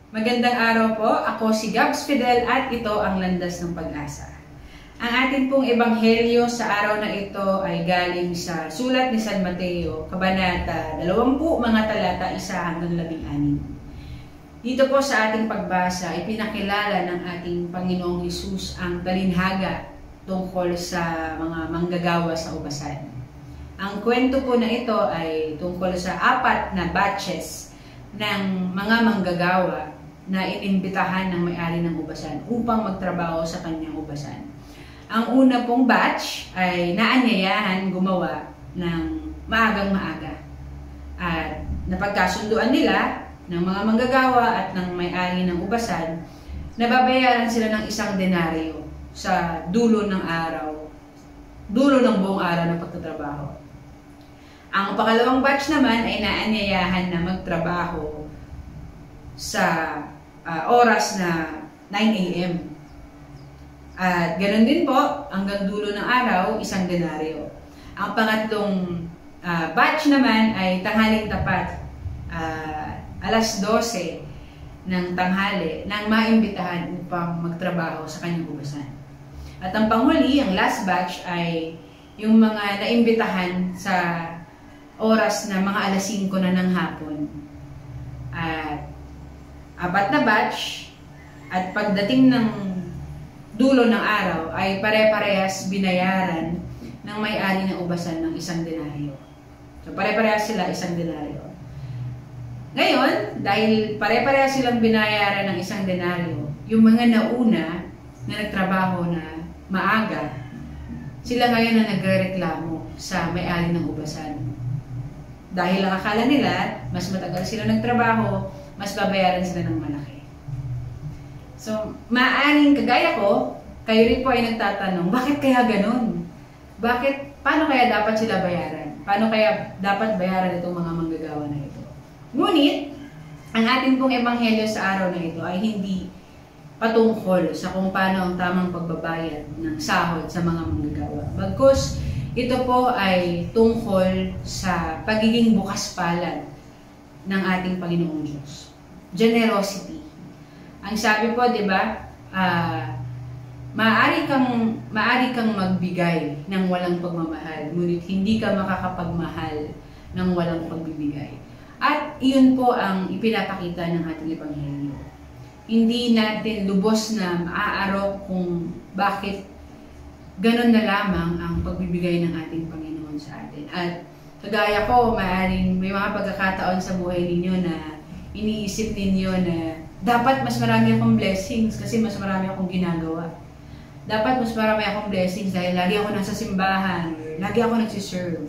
Magandang araw po, ako si Gabs Fidel at ito ang Landas ng Pag-asa. Ang ating pong ebanghelyo sa araw na ito ay galing sa sulat ni San Mateo, Kabanata 20, mga talata 1 hanggang 16. Dito po sa ating pagbasa ay pinakilala ng ating Panginoong Hesus ang talinhaga tungkol sa mga manggagawa sa ubasan. Ang kwento po na ito ay tungkol sa 4 na batches ng mga manggagawa na inimbitahan ng may-ari ng ubasan upang magtrabaho sa kanyang ubasan. Ang una pong batch ay naanyayahan gumawa ng maagang-maaga. At napagkasunduan nila ng mga manggagawa at ng may-ari ng ubasan na babayaran sila ng 1 denaryo sa dulo ng buong araw ng pagtatrabaho. Ang pangalawang batch naman ay naanyayahan na magtrabaho sa oras na 9 AM. At ganoon din po, hanggang dulo ng araw, 1 denaryo. Ang pangatlong batch naman ay tanghaling tapat, alas 12 ng tanghali, nang maimbitahan upang magtrabaho sa kanyang ubasan. At ang panghuli, ang last batch, ay yung mga naimbitahan sa oras na mga alas 5 na ng hapon. At 4 na batch, at pagdating ng dulo ng araw ay pare-parehas binayaran ng may-ari ng ubasan ng 1 denaryo. So pare-parehas sila 1 denaryo. Ngayon, dahil pare-parehas silang binayaran ng 1 denaryo, yung mga nauna na nagtrabaho na maaga, sila ngayon na nagrereklamo sa may-ari ng ubasan. Dahil ang akala nila, mas matagal sila nagtrabaho, mas babayaran sila ng malaki. So, maaaring kagaya ko, kayo rin po ay nagtatanong, bakit kaya ganun? Paano kaya dapat sila bayaran? Paano kaya dapat bayaran itong mga manggagawa na ito? Ngunit, ang ating pong ebanghelyo sa araw na ito ay hindi patungkol sa kung paano ang tamang pagbabayad ng sahod sa mga manggagawa. Bagkus, ito po ay tungkol sa pagiging bukas palad ng ating Panginoong Diyos. Generosity. Ang sabi po, di ba, maaari kang magbigay ng walang pagmamahal, ngunit hindi ka makakapagmahal ng walang pagbibigay. At iyon po ang ipinapakita ng ating ebanghelyo. Hindi natin lubos na maaarok kung bakit ganun na lamang ang pagbibigay ng ating Panginoon sa atin. At kagaya ko, maaaring may mga pagkakataon sa buhay ninyo na iniisip ninyo na dapat mas marami akong blessings kasi mas marami akong ginagawa. Dapat mas marami akong blessings dahil lagi ako nasa simbahan, lagi ako nagsiserve.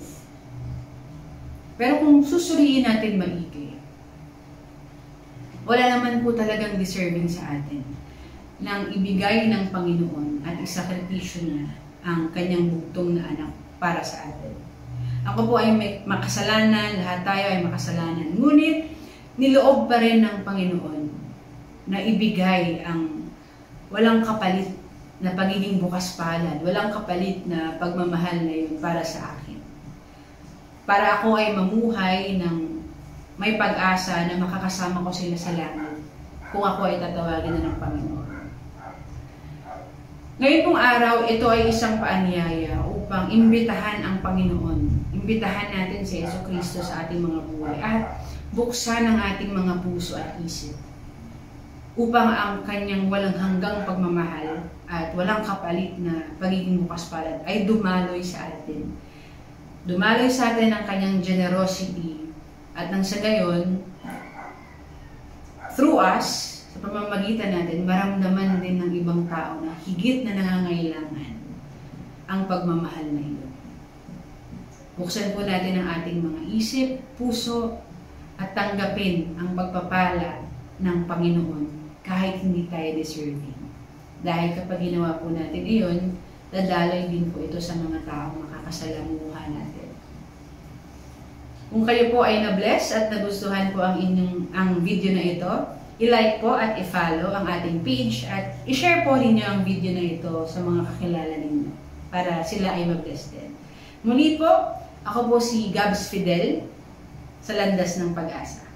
Pero kung susuriin natin maigi, wala naman po talagang deserving sa atin nang ibigay ng Panginoon at isakripisyo niya ang kanyang bugtong na anak para sa atin. Ako po ay may makasalanan, lahat tayo ay makasalanan. Ngunit, niloob pa rin ng Panginoon na ibigay ang walang kapalit na pagiging bukas palad, walang kapalit na pagmamahal na yun para sa akin. Para ako ay mamuhay ng may pag-asa na makakasama ko sila sa langit kung ako ay tatawagin na ng Panginoon. Ngayon pong araw, ito ay isang paanyaya upang imbitahan ang Panginoon. Imbitahan natin si Jesucristo sa ating mga buhay at buksan ang ating mga puso at isip upang ang kanyang walang hanggang pagmamahal at walang kapalit na pagiging bukas palad ay dumaloy sa atin. Dumaloy sa atin ang kanyang generosity at nang sa gayon, through us, sa pamamagitan natin, maramdaman din ng ibang tao na higit na nangangailangan ang pagmamahal na ito. Buksan po natin ang ating mga isip, puso, at tanggapin ang pagpapala ng Panginoon kahit hindi tayo deserving. Dahil kapag ginawa po natin iyon, dadaloy din po ito sa mga taong makakasalamuha natin. Kung kayo po ay na-bless at nagustuhan po ang video na ito, i-like po at i-follow ang ating page at i-share po ninyo ang video na ito sa mga kakilala ninyo para sila ay ma-bless din. Muli po, ako po si Gabs Fidel sa Landas ng Pag-asa.